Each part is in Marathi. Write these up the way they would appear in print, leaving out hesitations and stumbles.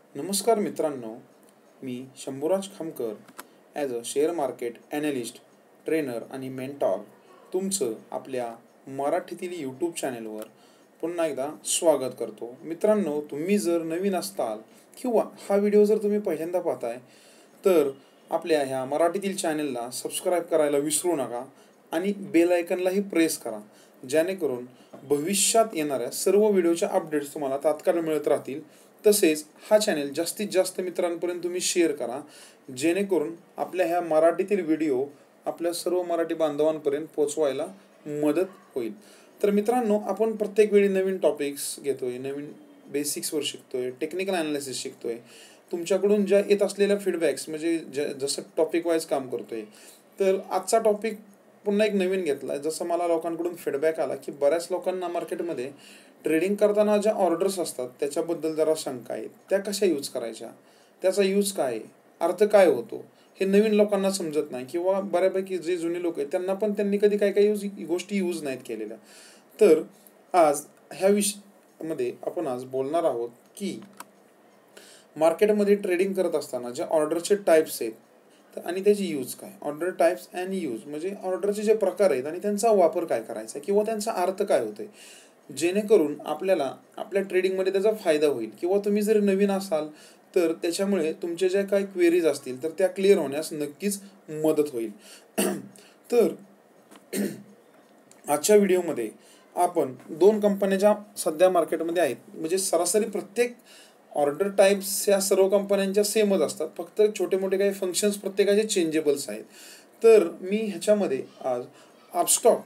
नमस्कार मित्रांनो, मी Shambhuraj Khamkar as a share market analyst, trainer आणि मेंटॉर तुमचं आपल्या मराठीतील यूट्यूब चॅनेलवर पुन्हा एकदा स्वागत करतो. मित्रांनो, तुम्ही जर नवीन असताल किंवा हा व्हिडिओ जर तुम्ही पहिल्यांदा पाहताय तर आपल्या ह्या मराठीतील चॅनेलला सबस्क्राईब करायला विसरू नका आणि बेल आयकनलाही प्रेस करा, जेणेकरून भविष्यात येणाऱ्या सर्व व्हिडिओच्या अपडेट्स तुम्हाला तात्काळ मिळत राहतील. तसेच हा चॅनल जास्तीत जास्त मित्रांपर्यंत तुम्ही शेअर करा, जेणेकरून आपल्या ह्या मराठीतील व्हिडिओ आपल्या सर्व मराठी बांधवांपर्यंत पोहोचवायला मदत होईल. तर मित्रांनो, आपण प्रत्येक वेळी नवीन टॉपिक्स घेतोय, नवीन बेसिक्सवर शिकतोय, टेक्निकल ॲनालिसिस शिकतोय. तुमच्याकडून ज्या येत असलेल्या फीडबॅक्स म्हणजे जसं टॉपिक वाईज काम करतोय. तर आजचा टॉपिक पुन्हा एक नवीन घेतला आहे. जसं मला लोकांकडून फीडबॅक आला की बऱ्याच लोकांना मार्केटमध्ये ट्रेडिंग करताना ज्या ऑर्डर्स असतात त्याच्याबद्दल जरा शंका आहे. त्या कशा यूज करायच्या, त्याचा यूज काय आहे, अर्थ काय होतो, हे नवीन लोकांना समजत नाही. किंवा बऱ्यापैकी जे जुने लोक आहेत त्यांनी कधी काय गोष्टी यूज नाहीत केलेल्या. तर आज ह्या विषयामध्ये आपण आज बोलणार आहोत की मार्केटमध्ये ट्रेडिंग करत असताना ज्या ऑर्डरचे टाईप्स आहेत आणि त्याची यूज काय. ऑर्डर टाईप्स अँड यूज म्हणजे ऑर्डरचे जे प्रकार आहेत आणि त्यांचा वापर काय करायचा किंवा त्यांचा अर्थ काय होतोय, जेणेकरून आपल्याला आपल्या ट्रेडिंगमध्ये त्याचा फायदा होईल. किंवा तुम्ही जर नवीन असाल तर त्याच्यामुळे तुमचे ज्या काही क्वेरीज असतील तर त्या क्लिअर होण्यास नक्कीच मदत होईल. तर आजच्या व्हिडिओमध्ये आपण दोन कंपन्या ज्या सध्या मार्केटमध्ये आहेत, म्हणजे सरासरी प्रत्येक ऑर्डर टाईप्स या सर्व कंपन्यांच्या सेमच असतात, फक्त छोटे मोठे काही फंक्शन्स प्रत्येकाचे चेंजेबल्स आहेत. तर मी ह्याच्यामध्ये आज अपस्टॉक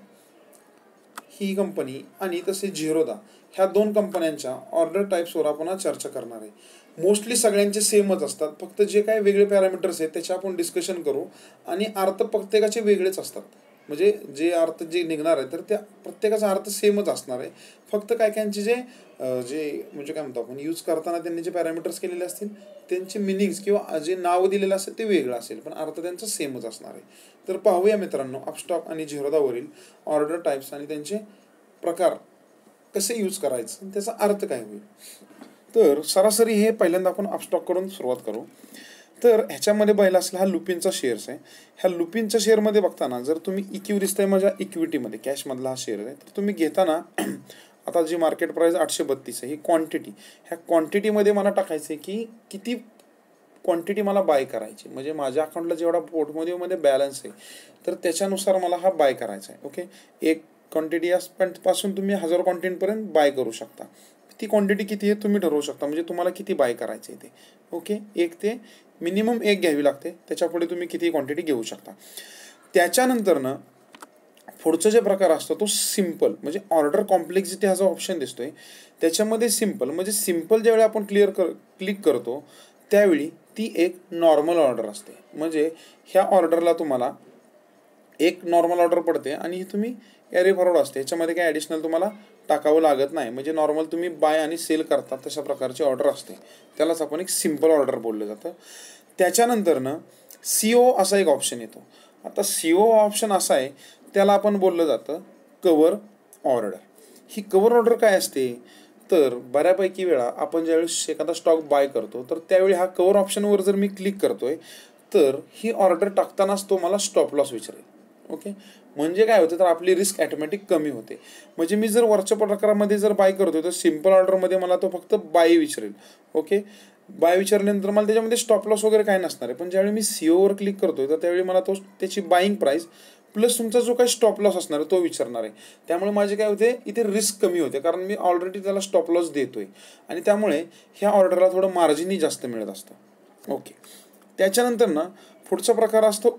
ही कंपनी आणि तसे झिरोदा ह्या दोन कंपन्यांच्या ऑर्डर टाईप्सवर आपण आज चर्चा करणार आहे. मोस्टली सगळ्यांचे सेमच असतात, फक्त जे काही वेगळे पॅरामीटर्स आहेत त्याचे आपण डिस्कशन करू आणि अर्थ प्रत्येकाचे वेगळेच असतात. म्हणजे जे अर्थ जे निघणार आहे तर त्या प्रत्येकाचा अर्थ सेमच असणार आहे. फक्त काहींचे जे म्हणजे काय म्हणतो आपण यूज करताना त्यांनी जे पॅरामीटर्स केलेले असतील त्यांचे मिनिंग्स किंवा जे नाव दिलेलं असेल ते वेगळं असेल, पण अर्थ त्यांचा सेमच असणार आहे. तर पाहूया मित्रांनो, अपस्टॉक आणि झिरोदावरील ऑर्डर टाईप्स आणि त्यांचे प्रकार कसे यूज करायचं, त्याचा अर्थ काय होईल. तर सरासरी हे पहिल्यांदा आपण अपस्टॉक करून सुरुवात करू. तर ह्याच्यामध्ये पहिला असला हा लुपिनचा शेअर्स आहे. ह्या लुपिनच्या शेअरमध्ये बघताना जर तुम्ही इक्यू दिसतंय माझ्या इक्विटीमध्ये कॅशमधला हा शेअर आहे, तर तुम्ही घेताना आता जी मार्केट प्राईस 832 आहे ही क्वांटिटी, ह्या क्वांटिटीमध्ये मला टाकायचं आहे की किती क्वांटिटी मला बाय करायची. म्हणजे माझ्या अकाउंटला जेवढा पोर्टफोलिओमध्ये बॅलन्स आहे तर त्याच्यानुसार मला हा बाय करायचा आहे. ओके, एक क्वांटिटी पासून तुम्ही 1000 क्वांटिटीपर्यंत बाय करू शकता. ती क्वांटिटी किती आहे तुम्ही ठरवू शकता, म्हणजे तुम्हाला किती बाय करायचे आहे ते. ओके, एक ते मिनिमम एक घ्यावी लागते, त्याच्यापुढे तुम्ही किती क्वांटिटी घेऊ शकता. त्याच्यानंतर ना पुढचा जे प्रकार असतो तो सिम्पल, म्हणजे ऑर्डर कॉम्प्लेक्सिटी हा जो ऑप्शन दिसतोय त्याच्यामध्ये सिम्पल म्हणजे सिम्पल ज्यावेळी आपण क्लिक करतो त्यावेळी ती एक नॉर्मल ऑर्डर असते. म्हणजे ह्या ऑर्डरला तुम्हाला एक नॉर्मल ऑर्डर पडते आणि ही तुम्ही कॅरी फॉरवर्ड असते, ह्याच्यामध्ये काही ॲडिशनल तुम्हाला टाकावं लागत नाही. म्हणजे नॉर्मल तुम्ही बाय आणि सेल करता तशा प्रकारची ऑर्डर असते, त्यालाच आपण एक सिम्पल ऑर्डर बोललं जातं. त्याच्यानंतर ना CO असा एक ऑप्शन येतो. आता CO ऑप्शन असा आहे, त्याला आपण बोललं जातं कवर ऑर्डर. ही कवर ऑर्डर काय असते तर बऱ्यापैकी वेळा आपण ज्यावेळेस एखादा स्टॉक बाय करतो तर त्यावेळी हा कवर ऑप्शनवर जर मी क्लिक करतोय तर ही ऑर्डर टाकतानाच तो मला स्टॉप लॉस विचारेल. ओके, म्हणजे काय होतं तर आपली रिस्क ॲटोमॅटिक कमी होते. म्हणजे मी जर वरच्या प्रकारामध्ये जर बाय करतोय तर सिम्पल ऑर्डरमध्ये मला तो फक्त बाय विचारेल. ओके, बाय विचारल्यानंतर मला त्याच्यामध्ये स्टॉप लॉस वगैरे काय नसणार आहे. पण ज्यावेळी मी COवर क्लिक करतोय तर त्यावेळी मला त्याची बाईंग प्राईस प्लस तुमचा जो काही स्टॉप लॉस असणार आहे तो विचारणार आहे. त्यामुळे माझे काय होते इथे रिस्क कमी होते, कारण मी ऑलरेडी त्याला स्टॉप लॉस देतोय आणि त्यामुळे ह्या ऑर्डरला थोडं मार्जिनही जास्त मिळत असतं. ओके, त्याच्यानंतर ना पुढचा प्रकार असतो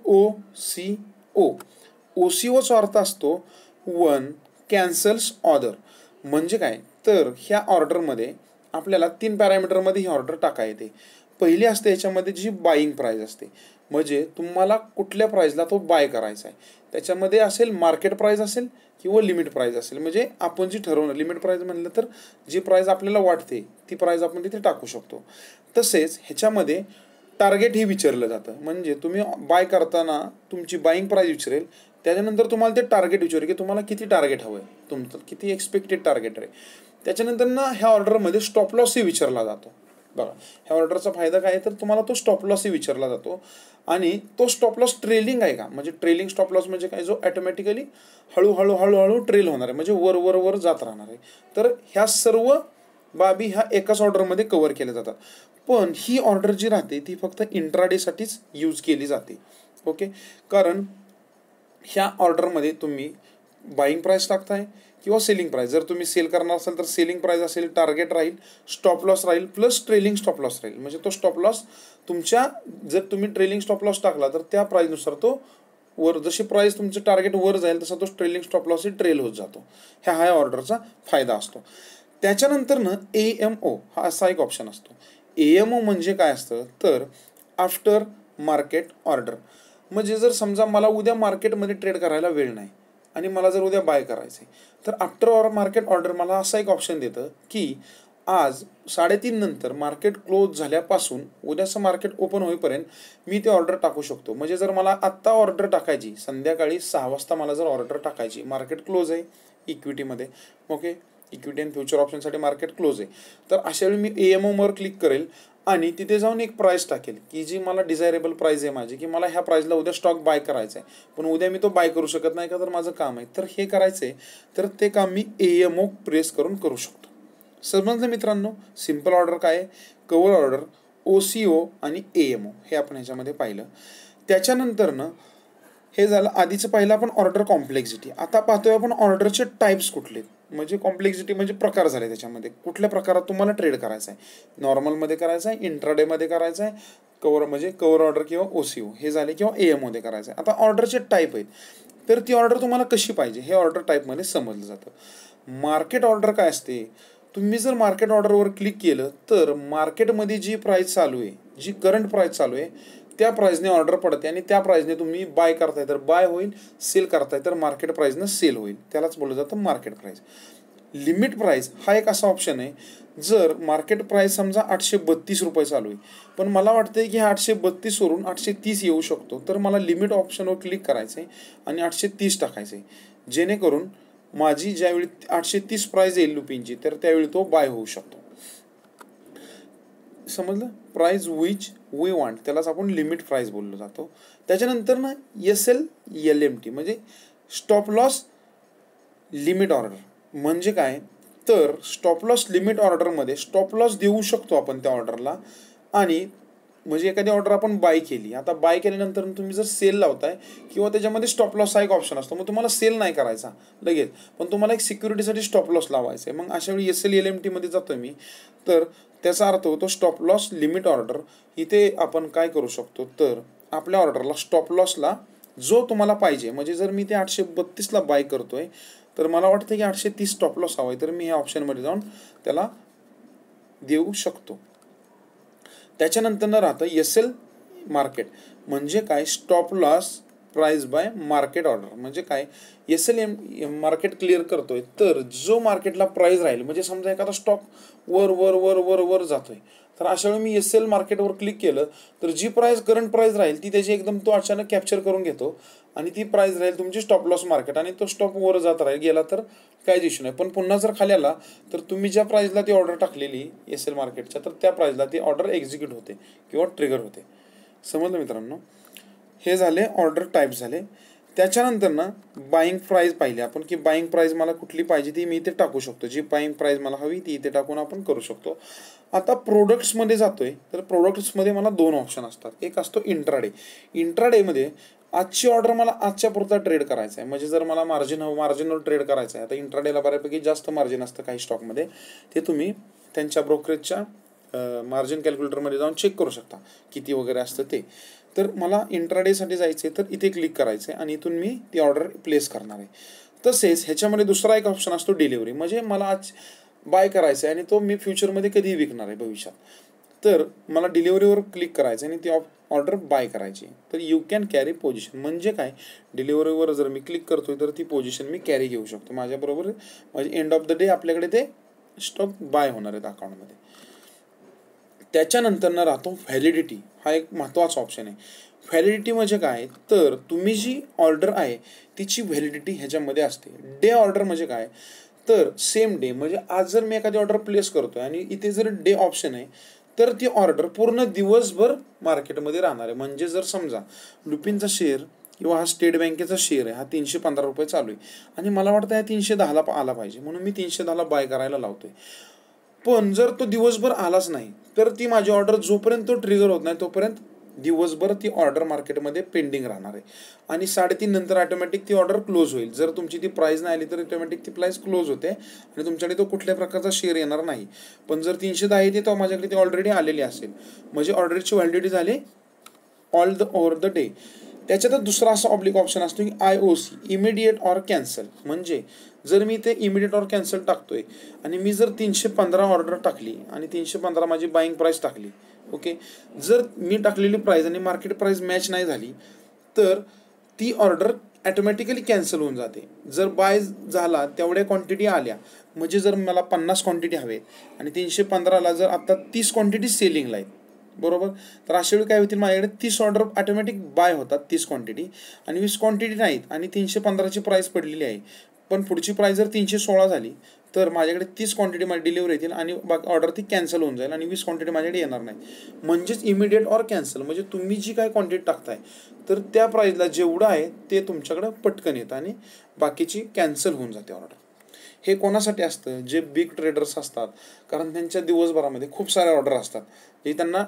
OCO. OCOचा अर्थ असतो वन कॅन्सल्स ऑर्डर. म्हणजे काय तर ह्या ऑर्डरमध्ये आपल्याला 3 पॅरामीटरमध्ये ही ऑर्डर टाका येते. पहिली असते याच्यामध्ये जी बाईंग प्राईस असते, म्हणजे तुम्हाला कुठल्या प्राईजला तो बाय करायचा आहे. त्याच्यामध्ये असेल मार्केट प्राईस असेल किंवा लिमिट प्राईस असेल. म्हणजे आपण जी ठरवणार लिमिट प्राईस म्हणलं तर जी प्राईस आपल्याला वाटते ती प्राईस आपण तिथे टाकू शकतो. तसेच ह्याच्यामध्ये टार्गेट ही विचारलं जातं, म्हणजे तुम्ही बाय करताना तुमची बाईंग प्राईस विचारेल, त्याच्यानंतर तुम्हाला ते टार्गेट विचारेल की तुम्हाला किती टार्गेट हवं आहे, तुमचं किती एक्सपेक्टेड टार्गेट आहे. त्याच्यानंतर ना ह्या ऑर्डरमध्ये स्टॉप लॉसही विचारला जातो. बघा ह्या ऑर्डरचा फायदा काय आहे तर तुम्हाला तो स्टॉप लॉसही विचारला जातो आणि तो स्टॉप लॉस ट्रेलिंग आहे का, म्हणजे ट्रेलिंग स्टॉप लॉस म्हणजे काय, जो ऑटोमॅटिकली हळूहळू ट्रेल होणार आहे, म्हणजे वर जात राहणार आहे. तर ह्या सर्व बाबी ह्या एकाच ऑर्डरमध्ये कव्हर केल्या जातात. पण ही ऑर्डर जी राहते ती फक्त इंट्राडेसाठीच यूज केली जाते. ओके, कारण ह्या ऑर्डरमध्ये तुम्ही बाईंग प्राईस टाकताय किंवा सेलिंग प्राईस, जर तुम्ही सेल करणार असाल तर सेलिंग प्राईस असेल, टार्गेट राहील, स्टॉप लॉस राहील, प्लस ट्रेलिंग स्टॉप लॉस राहील. म्हणजे तो स्टॉप लॉस तुमच्या, जर तुम्ही ट्रेलिंग स्टॉप लॉस टाकला तर त्या प्राईसनुसार तो वर, जशी प्राईस तुमचं टार्गेट वर जाईल तसा तो ट्रेलिंग स्टॉप लॉसही ट्रेल होत जातो. ह्या ऑर्डरचा फायदा असतो. त्याच्यानंतरनं AMO हा असा एक ऑप्शन असतो. AMO म्हणजे काय असतं तर आफ्टर मार्केट ऑर्डर. म्हणजे जर समजा मला उद्या मार्केटमध्ये ट्रेड करायला वेळ नाही आणि मला जर उद्या बाय करायचं आहे तर आफ्टर मार्केट ऑर्डर मला असा एक ऑप्शन देतं की आज 3:30 नंतर मार्केट क्लोज झाल्यापासून उद्याचं मार्केट ओपन होईपर्यंत मी ते ऑर्डर टाकू शकतो. म्हणजे जर मला आत्ता ऑर्डर टाकायची, संध्याकाळी 6 वाजता मला जर ऑर्डर टाकायची, मार्केट क्लोज आहे इक्विटीमध्ये, ओके, इक्विटी अँड फ्युचर ऑप्शनसाठी मार्केट क्लोज आहे, तर अशा वेळी मी AMOवर क्लिक करेल आणि तिथे जाऊन एक प्राईस टाकेल की जी मला डिझायरेबल प्राईस आहे माझी, की मला ह्या प्राईसला उद्या स्टॉक बाय करायचा आहे, पण उद्या मी तो बाय करू शकत नाही का, तर माझं काम आहे, तर हे करायचं आहे, तर ते काम मी AMO प्रेस करून करू शकतो. समजलं मित्रांनो, सिम्पल ऑर्डर काय आहे, कव्हर ऑर्डर, OCO आणि AMO हे आपण ह्याच्यामध्ये पाहिलं. त्याच्यानंतरनं हे झालं आधीचं पाहिलं आपण ऑर्डर कॉम्प्लेक्सिटी. आता पाहतोय आपण ऑर्डरचे टाईप्स कुठले, म्हणजे कॉम्प्लेक्सिटी म्हणजे प्रकार झाले त्याच्यामध्ये, कुठल्या प्रकारात तुम्हाला ट्रेड करायचा आहे, नॉर्मलमध्ये करायचा आहे, इंट्राडेमध्ये करायचा आहे, कव्हर म्हणजे कव्हर ऑर्डर किंवा OCO हे झाले, किंवा AMOमध्ये करायचं आहे. आता ऑर्डरचे टाईप आहेत, तर ती ऑर्डर तुम्हाला कशी पाहिजे हे ऑर्डर टाईपमध्ये समजलं जातं. मार्केट ऑर्डर काय असते, तुम्ही जर मार्केट ऑर्डरवर क्लिक केलं तर मार्केटमध्ये जी प्राईस चालू आहे, जी करंट प्राईस चालू आहे त्या प्राईसने ऑर्डर पडते आणि त्या प्राईसने तुम्ही बाय करताय तर बाय होईल, सेल करताय तर मार्केट प्राईसनं सेल होईल, त्यालाच बोललं जातं मार्केट प्राईस. लिमिट प्राईस हा एक असा ऑप्शन आहे, जर मार्केट प्राईस समजा 832 रुपये चालू आहे, पण मला वाटतंय की 832 वरून 830 येऊ शकतो, तर मला लिमिट ऑप्शनवर क्लिक करायचं आहे आणि 830 टाकायचं आहे, जेणेकरून माझी ज्यावेळी 830 प्राईस येईल लुपिनची तर त्यावेळी तो बाय होऊ शकतो. समजलं, प्राईस विच वी वॉन्ट त्यालाच आपण लिमिट प्राईस बोललो जातो. त्याच्यानंतर ना SLLMT म्हणजे स्टॉप लॉस लिमिट ऑर्डर. म्हणजे काय तर स्टॉप लॉस लिमिट ऑर्डरमध्ये स्टॉप लॉस देऊ शकतो आपण त्या ऑर्डरला, आणि म्हणजे एखादी ऑर्डर आपण बाय केली, आता बाय केल्यानंतर तुम्ही जर सेल लावताय किंवा त्याच्यामध्ये स्टॉप लॉस हा एक ऑप्शन असतो, मग तुम्हाला सेल नाही करायचा लगेच, पण तुम्हाला एक सिक्युरिटीसाठी स्टॉप लॉस लावायचा आहे, मग अशा वेळी SLLMT मध्ये जातोय मी, तर त्याचा अर्थ होतो स्टॉप लॉस लिमिट ऑर्डर. इथे आपण काय करू शकतो तर आपल्या ऑर्डरला स्टॉप लॉसला जो तुम्हाला पाहिजे, म्हणजे जर मी ते 832ला बाय करतोय तर मला वाटतं की 830 स्टॉप लॉस हवा आहे, तर मी ह्या ऑप्शनमध्ये जाऊन त्याला देऊ शकतो. त्याच्यानंतर राहतं SL मार्केट. म्हणजे काय, stop loss price buy market order. म्हणजे काय, SL मार्केट क्लिअर करतोय तर जो मार्केटला प्राइस राहील, म्हणजे समजा एखादा स्टॉक वर वर वर वर वर जातोय, तर अशा वेळी मी SL मार्केटवर क्लिक केलं तर जी प्राइस करंट प्राइस राहील ती त्याची एकदम तो अचानक कॅप्चर करून घेतो आणि ती प्राइस राहील तुमची स्टॉप लॉस मार्केट, आणि तो स्टॉक वर जात राहील, गेला तर काहीच इश्यू नाही. पण पुन्हा जर खाली आला तर तुम्ही ज्या प्राइसला ती ऑर्डर टाकलेली SL मार्केटच्या, तर त्या प्राइसला ती ऑर्डर एक्झिक्यूट होते किंवा ट्रिगर होते. समजलं मित्रांनो, हे झाले ऑर्डर टाईप झाले. त्याच्यानंतर ना बाईंग प्राईस पाहिली आपण, की बाईंग प्राईस मला कुठली पाहिजे ती मी इथे टाकू शकतो, जी बाईंग प्राईस मला हवी ती इथे टाकून आपण करू शकतो. आता प्रोडक्ट्समध्ये जातोय तर प्रोडक्ट्समध्ये मला 2 ऑप्शन असतात. एक असतो इंट्राडे. इंट्राडेमध्ये आजची ऑर्डर मला आजच्या पुरता ट्रेड करायचा आहे, म्हणजे जर मला मार्जिनवर ट्रेड करायचं आहे. आता इंट्राडेला बऱ्यापैकी जास्त मार्जिन असतं काही स्टॉकमध्ये, ते तुम्ही त्यांच्या ब्रोकरेजच्या मार्जिन कॅल्क्युलेटरमध्ये जाऊन चेक करू शकता किती वगैरे असतं ते. तर मला इंट्राडेसाठी जायचं आहे तर इथे क्लिक करायचं आहे आणि इथून मी ती ऑर्डर प्लेस करणार आहे. तसेच ह्याच्यामध्ये दुसरा एक ऑप्शन असतो डिलिव्हरी. म्हणजे मला आज बाय करायचं आहे आणि तो मी फ्युचरमध्ये कधीही विकणार आहे भविष्यात, तर मला डिलिव्हरीवर क्लिक करायचं आणि ती ऑर्डर बाय करायची. तर यू कॅन कॅरी पोझिशन. म्हणजे काय, डिलिव्हरीवर जर मी क्लिक करतोय तर ती पोझिशन मी कॅरी घेऊ शकतो माझ्याबरोबर, म्हणजे एंड ऑफ द डे आपल्याकडे ते स्टॉक बाय होणार आहेत अकाउंटमध्ये. त्याच्यानंतर ना राहतो व्हॅलिडिटी. हा एक महत्त्वाचा ऑप्शन आहे. व्हॅलिडिटी म्हणजे काय तर तुम्ही जी ऑर्डर आहे तिची व्हॅलिडिटी ह्याच्यामध्ये असते. डे ऑर्डर म्हणजे काय तर सेम डे, म्हणजे आज जर मी एखादी ऑर्डर प्लेस करतोय आणि इथे जर डे ऑप्शन आहे तर ती ऑर्डर पूर्ण दिवसभर मार्केटमध्ये राहणार आहे. म्हणजे जर समजा लुपिनचा शेअर किंवा हा स्टेट बँकेचा शेअर आहे, हा 315 रुपये चालू आहे आणि मला वाटतं हा 310ला आला पाहिजे, म्हणून मी 310ला बाय करायला लावतोय. पण जर तो दिवसभर आलाच नाही तर ती माझी ऑर्डर जोपर्यंत तो ट्रिगर होत नाही तोपर्यंत दिवसभर ती ऑर्डर मार्केटमध्ये पेंडिंग राहणार आहे आणि 3:30 नंतर ऑटोमॅटिक ती ऑर्डर क्लोज होईल. जर तुमची ती प्राईस नाही आली तर ऑटोमॅटिक ती प्राईस क्लोज होते आणि तुमच्याकडे तो कुठल्या प्रकारचा शेअर येणार नाही. पण जर 310 येते तर माझ्याकडे ती ऑलरेडी आलेली असेल, म्हणजे ऑर्डरची व्हॅलिडिटी झाली all the over the day. त्याच्यातच दुसरा असा ऑब्लिक ऑप्शन असतो की IOC, इमिडिएट ऑर कॅन्सल. म्हणजे जर मी ते इमिडिएट ऑर कॅन्सल टाकतोय आणि मी जर 315 ऑर्डर टाकली आणि 315 माझी बाईंग प्राईस टाकली, ओके, जर मी टाकलेली प्राईस आणि मार्केट प्राईस मॅच नाही झाली तर ती ऑर्डर ॲटोमॅटिकली कॅन्सल होऊन जाते. जर बाय झाला तेवढ्या क्वांटिटी आल्या, म्हणजे जर मला 50 क्वांटिटी हवे आणि 315ला जर आता 30 क्वांटिटी सेलिंगला आहेत, बरोबर, तर अशा वेळी काय होतील, माझ्याकडे 30 ऑर्डर ऑटोमॅटिक बाय होतात 30 क्वांटिटी आणि 20 क्वांटिटी नाहीत आणि 315ची प्राईस पडलेली आहे. पण पुढची प्राईस जर 316 झाली तर माझ्याकडे 30 क्वांटिटी माझी डिलिव्हरी येतील आणि ऑर्डर ती कॅन्सल होऊन जाईल आणि 20 क्वांटिटी माझ्याकडे येणार नाही. म्हणजेच इमिडिएट ऑर कॅन्सल, म्हणजे तुम्ही जी काय क्वांटिटी टाकताय तर त्या प्राईसला जेवढं आहे ते तुमच्याकडे पटकन येतं आणि बाकीची कॅन्सल होऊन जाते ऑर्डर. हे कोणासाठी असतं, जे बिग ट्रेडर्स असतात, कारण त्यांच्या दिवसभरामध्ये खूप साऱ्या ऑर्डर असतात. जे त्यांना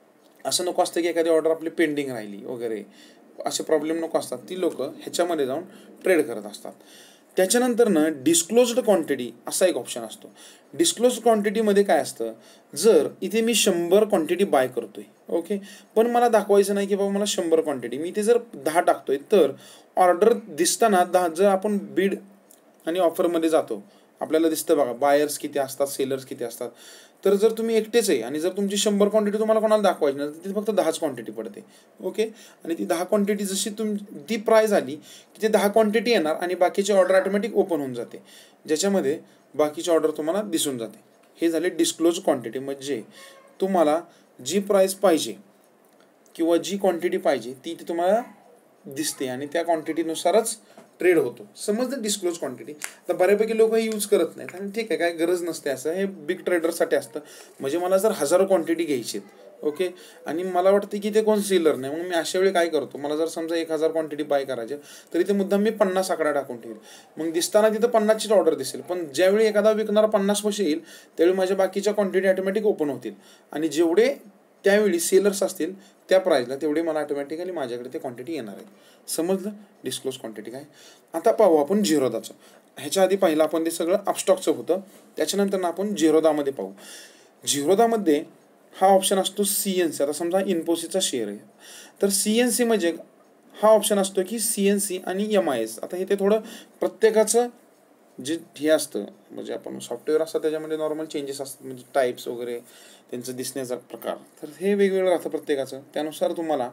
असं नको असतं की एखादी ऑर्डर आपली पेंडिंग राहिली वगैरे, असे प्रॉब्लेम नको असतात. ती लोक ह्याच्यामध्ये जाऊन ट्रेड करत असतात. त्याच्यानंतर डिस्क्लोज्ड क्वांटिटी असा एक ऑप्शन असतो. डिस्क्लोज क्वांटिटीमध्ये काय असतं, जर इथे मी 100 क्वांटिटी बाय करतोय, ओके, पण मला दाखवायचं नाही की बाबा मला 100 क्वांटिटी, मी इथे जर 10 टाकतोय तर ऑर्डर दिसताना 10, जर आपण बीड आणि ऑफरमध्ये जातो आपल्याला दिसतं बघा बायर्स किती असतात, सेलर्स किती असतात. तर जर तुम्ही एकटेच आहे आणि जर तुमची 100 क्वांटिटी तुम्हाला कोणाला दाखवायची नाही तर ती फक्त 10च क्वांटिटी पडते, ओके. आणि ती 10 क्वांटिटी जशी ती प्राईस आली की ते 10 क्वांटिटी येणार आणि बाकीची ऑर्डर ऑटोमॅटिक ओपन होऊन जाते, ज्याच्यामध्ये बाकीची ऑर्डर तुम्हाला दिसून जाते. हे झाले डिस्क्लोज क्वांटिटी. म्हणजे तुम्हाला जी प्राईस पाहिजे किंवा जी क्वांटिटी पाहिजे ती तुम्हाला दिसते आणि त्या क्वांटिटीनुसारच ट्रेड होतो. समजलं डिस्क्लोज क्वांटिटी. तर बऱ्यापैकी लोक हे यूज करत नाहीत आणि ठीक आहे, काय गरज नसते, असं हे बिग ट्रेडरसाठी असतं. म्हणजे मला जर 1000 क्वांटिटी घ्यायची आहेत, ओके, आणि मला वाटतं की ते कोण सेलर नाही, मग मी अशा वेळी काय करतो, मला जर समजा 1000 क्वांटिटी बाय करायचे तर इथे मुद्दाम मी 50 आकडा टाकून ठेवेल. मग दिसताना तिथं 50चीच ऑर्डर दिसेल, पण ज्यावेळी एखादा विकणारा 50 पैसे येईल त्यावेळी माझ्या बाकीच्या क्वांटिटी ऑटोमॅटिक ओपन होतील आणि जेवढे त्यावेळी सेलर्स असतील त्या प्राईजला तेवढे मला ऑटोमॅटिकली माझ्याकडे ते क्वांटिटी येणार आहे. समजलं डिस्क्लोज क्वांटिटी काय. आता पाहू आपण झिरोदाचं. ह्याच्या आधी पहिलं आपण ते सगळं अपस्टॉकचं होतं, त्याच्यानंतर आपण झिरोदामध्ये पाहू. झिरोदामध्ये हा ऑप्शन असतो CNC. आता समजा इन्फोसिसचा शेअर आहे तर CNC म्हणजे हा ऑप्शन असतो की CNC आणि MIS. आता हे ते थोडं प्रत्येकाचं जे हे असतं, म्हणजे आपण सॉफ्टवेअर असतं त्याच्यामध्ये नॉर्मल चेंजेस असतात, म्हणजे टाईप्स वगैरे त्यांचं दिसण्याचा प्रकार, तर हे वेगवेगळं राहतं प्रत्येकाचं. त्यानुसार तुम्हाला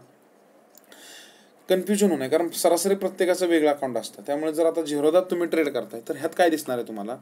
कन्फ्युजन होणार, कारण सरासरी प्रत्येकाचं वेगळं अकाउंट असतं. त्यामुळे जर आता झिरोदात तुम्ही ट्रेड करताय तर ह्यात काय दिसणार आहे तुम्हाला,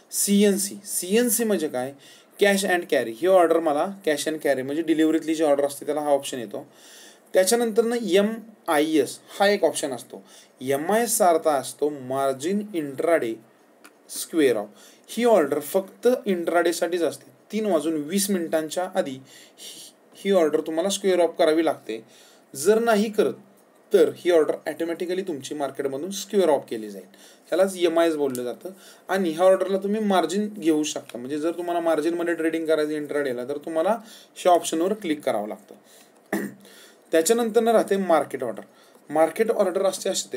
CNC म्हणजे काय, कॅश अँड कॅरी. ही ऑर्डर मला कॅश अँड कॅरी म्हणजे डिलिव्हरीतली जी ऑर्डर असते त्याला हा ऑप्शन येतो. त्याच्यानंतर MIS हा एक ऑप्शन असतो. MISचा अर्थ असतो मार्जिन इंट्राडे स्क्वेअर ऑफ. ही ऑर्डर फक्त इंट्राडेसाठीच असते. 3:20 आधी ही ऑर्डर तुम्हाला स्क्वेअर ऑफ करावी लागते. जर नाही करत तर ही ऑर्डर ॲटोमॅटिकली तुमची मार्केटमधून स्क्वेअर ऑफ केली जाईल. ह्यालाच MIS बोललं जातं. आणि ह्या ऑर्डरला तुम्ही मार्जिन घेऊ शकता. म्हणजे जर तुम्हाला मार्जिनमध्ये ट्रेडिंग करायचं इंट्राडेला तर तुम्हाला ह्या ऑप्शनवर क्लिक करावं लागतं. त्याच्यानंतर राहते मार्केट ऑर्डर. मार्केट ऑर्डर असते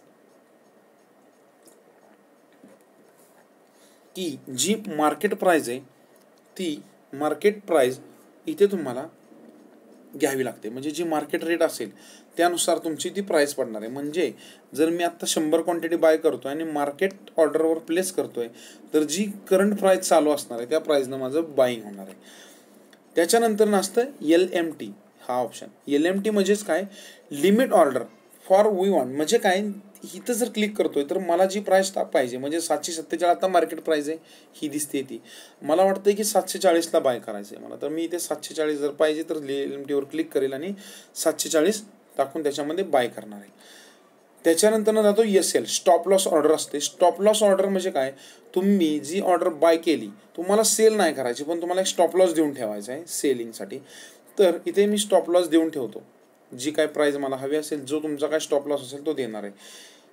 की जी मार्केट प्राईज आहे ती मार्केट प्राईज इथे तुम्हाला घ्यावी लागते. म्हणजे जी मार्केट रेट असेल त्यानुसार तुमची ती प्राईस पडणार आहे. म्हणजे जर मी आत्ता 100 क्वांटिटी बाय करतो आणि मार्केट ऑर्डरवर प्लेस करतोय तर जी करंट प्राईस चालू असणार आहे त्या प्राईजनं माझं बाईंग होणार आहे. त्याच्यानंतर नसतं LMT हा ऑप्शन. LMT म्हणजेच काय, limit order for we want. म्हणजे काय, इथं जर क्लिक करतोय तर मला जी प्राईस पाहिजे, म्हणजे 747 आता मार्केट प्राईस आहे ही दिसते, ती मला वाटतं की 740ला बाय करायचं आहे मला, तर मी इथे 740 जर पाहिजे तर LMT वर क्लिक करेल आणि 740 टाकून त्याच्यामध्ये बाय करणार आहे. त्याच्यानंतर जातो SL, स्टॉप लॉस ऑर्डर असते. स्टॉप लॉस ऑर्डर म्हणजे काय, तुम्ही जी ऑर्डर बाय केली, तुम्हाला सेल नाही करायची, पण तुम्हाला एक स्टॉप लॉस देऊन ठेवायचा आहे सेलिंगसाठी. तर इथे मी स्टॉप लॉस देऊन ठेवतो. जी काय प्राईज मला हवी असेल, जो तुमचा काय स्टॉप लॉस असेल तो देणार आहे.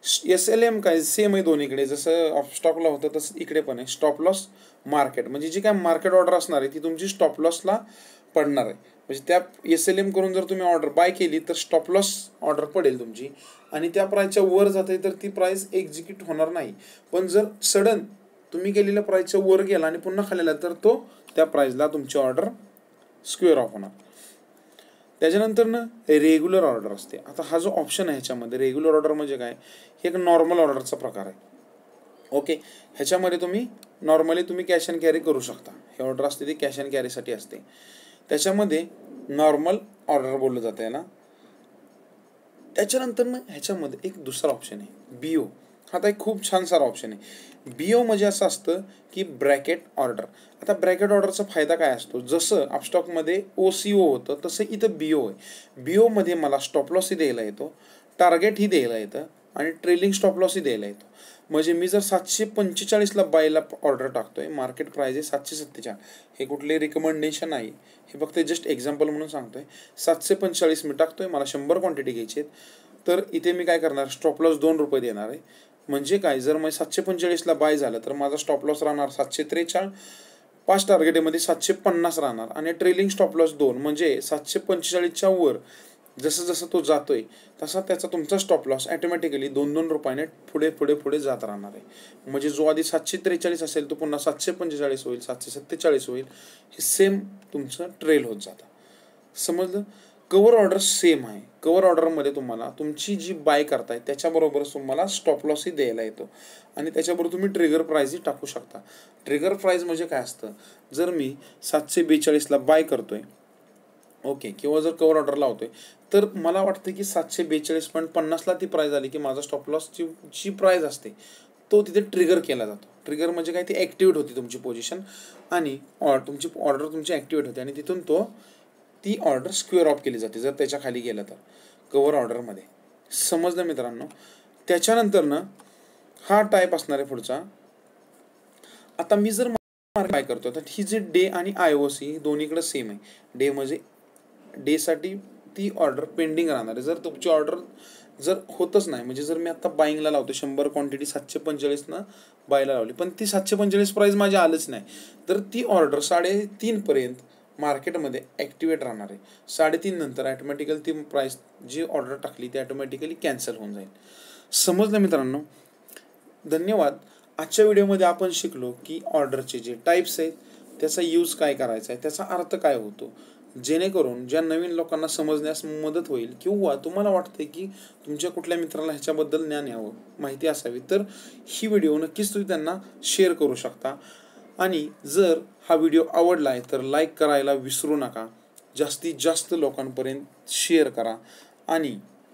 SLM काय सेम आहे दोन्हीकडे, जसं ऑफ स्टॉकला होतं तसं इकडे पण आहे. स्टॉप लॉस मार्केट म्हणजे जी काय मार्केट ऑर्डर असणार आहे ती तुमची स्टॉप लॉसला पडणार आहे. म्हणजे त्या SLM करून जर तुम्ही ऑर्डर बाय केली तर स्टॉप लॉस ऑर्डर पडेल तुमची, आणि त्या प्राईजच्या वर जाते तर ती प्राईज एक्झिक्यूट होणार नाही. पण जर सडन तुम्ही केलेल्या प्राईजच्या वर गेला आणि पुन्हा खाली आला तर तो त्या प्राईजला तुमची ऑर्डर स्क्वेअर ऑफ होणार. त्याच्यानंतर रेग्युलर ऑर्डर असते. आता हा जो ऑप्शन आहे ह्याच्यामध्ये रेग्युलर ऑर्डर म्हणजे काय, हे एक नॉर्मल ऑर्डरचा प्रकार आहे. ओके, ह्याच्यामध्ये तुम्ही नॉर्मली तुम्ही कॅश अँड कॅरी करू शकता. हे ऑर्डर असते ती कॅश अँड कॅरीसाठी असते. त्याच्यामध्ये नॉर्मल ऑर्डर बोललं जातं आहे ना. त्याच्यानंतर ह्याच्यामध्ये एक दुसरा ऑप्शन आहे BO. हा एक खूप छान सारा ऑप्शन आहे. BO म्हणजे असं असतं की ब्रॅकेट ऑर्डर. आता ब्रॅकेट ऑर्डरचा फायदा काय असतो, जसं अपस्टॉकमध्ये OCO होतं तसं इथं BO आहे. BO मध्ये मला स्टॉप लॉसही द्यायला येतो, टार्गेटही द्यायला येतं आणि ट्रेलिंग स्टॉप लॉसही द्यायला येतो. म्हणजे मी जर 745ला बायला ऑर्डर टाकतोय, मार्केट प्राइस आहे 747, हे कुठले रिकमेंडेशन नाही, हे फक्त जस्ट एक्झाम्पल म्हणून सांगतोय. 745 मी टाकतोय, मला 100 क्वांटिटी घ्यायची आहेत, तर इथे मी काय करणार, स्टॉप लॉस 2 रुपये देणार आहे. म्हणजे काय, जर मी 745ला बाय झालं तर माझा स्टॉप लॉस राहणार 743, 5 टार्गेटमध्ये 750 राहणार, आणि ट्रेलिंग स्टॉप लॉस 2, म्हणजे 745च्या वर जसं जसं तो जातोय तसा त्याचा तुमचा स्टॉप लॉस ॲटोमॅटिकली 2-2 रुपयाने पुढे पुढे पुढे जात राहणार आहे. म्हणजे जो आधी 743 असेल तो पुन्हा 745 होईल, 747 होईल. हे सेम तुमचं ट्रेल होत जातं. समजलं. कवर ऑर्डर सेम आहे. कवर ऑर्डरमध्ये तुम्हाला तुमची जी बाय करताय त्याच्याबरोबरच तुम्हाला स्टॉप लॉसही द्यायला येतो, आणि त्याच्याबरोबर तुम्ही ट्रिगर प्राईजही टाकू शकता. ट्रिगर प्राईज म्हणजे काय असतं, जर मी 742ला बाय करतोय, ओके, किंवा जर कवर ऑर्डर लावतोय, तर मला वाटतं की 742.50ला ती प्राईज आली की माझा स्टॉप लॉसची जी प्राईज असते तो तिथे ट्रिगर केला जातो. ट्रिगर म्हणजे काय, ती ॲक्टिवेट होती तुमची पोझिशन, आणि तुमची ऑर्डर तुमची ॲक्टिवेट होते, आणि तिथून ती ऑर्डर स्क्वेअर ऑफ केली जाते जर त्याच्या खाली गेलं तर कवर ऑर्डरमध्ये. समजलं मित्रांनो. त्याच्यानंतर हा टाईप असणार आहे पुढचा. आता मी जर बाय करतो तर ही जे डे आणि IOC दोन्हीकडे सेम आहे. डे म्हणजे डेसाठी ती ऑर्डर पेंडिंग राहणार आहे. जर तुमची ऑर्डर जर होतच नाही, म्हणजे जर मी आता बाईंगला लावतो 100 क्वांटिटी 745 बायला लावली, पण ती 745 प्राईज माझी आलंच नाही, तर ती ऑर्डर 3:30 पर्यंत मार्केटमध्ये ॲक्टिवेट राहणार आहे. 3:30 नंतर ॲटोमॅटिकली ती प्राईस जी ऑर्डर टाकली ती ॲटोमॅटिकली कॅन्सल होऊन जाईल. समजलं मित्रांनो. धन्यवाद. आजच्या व्हिडिओमध्ये आपण शिकलो की ऑर्डरचे जे टाईप्स आहेत, त्याचा यूज काय करायचा आहे, त्याचा अर्थ काय होतो, जेणेकरून ज्या नवीन लोकांना समजण्यास मदत होईल, किंवा तुम्हाला वाटते की तुमच्या कुठल्या मित्राला ह्याच्याबद्दल ज्ञान यावं, माहिती असावी, तर ही व्हिडिओ नक्कीच तुम्ही त्यांना शेअर करू शकता. आणि जर हा व्हिडिओ आवडला आहे तर लाईक करायला विसरू नका. जास्तीत जास्त लोकांपर्यंत शेअर करा, आणि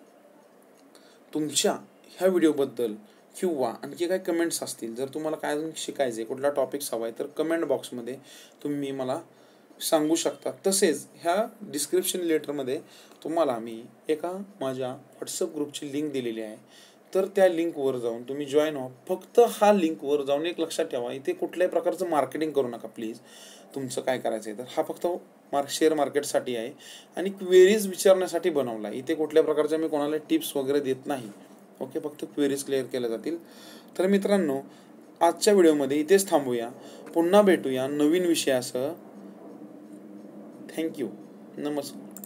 तुमच्या ह्या व्हिडिओबद्दल किंवा आणखी काही कमेंट्स असतील, जर तुम्हाला काय अजून शिकायचं आहे, कुठला टॉपिक्स हवा आहे, तर कमेंट बॉक्समध्ये तुम्ही मला सांगू शकता. तसेच ह्या डिस्क्रिप्शन लेटरमध्ये तुम्हाला मी एका माझ्या व्हॉट्सअप ग्रुपची लिंक दिलेली आहे, तर त्या लिंकवर जाऊन तुम्ही जॉईन व्हा. फक्त हा लिंकवर जाऊन एक लक्षात ठेवा, इथे कुठल्याही प्रकारचं मार्केटिंग करू नका प्लीज. तुमचं काय करायचं आहे तर हा फक्त शेअर मार्केटसाठी आहे, आणि क्वेरीज विचारण्यासाठी बनवला आहे. इथे कुठल्या प्रकारच्या मी कोणाला टिप्स वगैरे देत नाही. ओके, फक्त क्वेरीज क्लिअर केल्या जातील. तर मित्रांनो, आजच्या व्हिडिओमध्ये इथेच थांबूया. पुन्हा भेटूया नवीन विषयासह. थँक्यू. नमस्कार.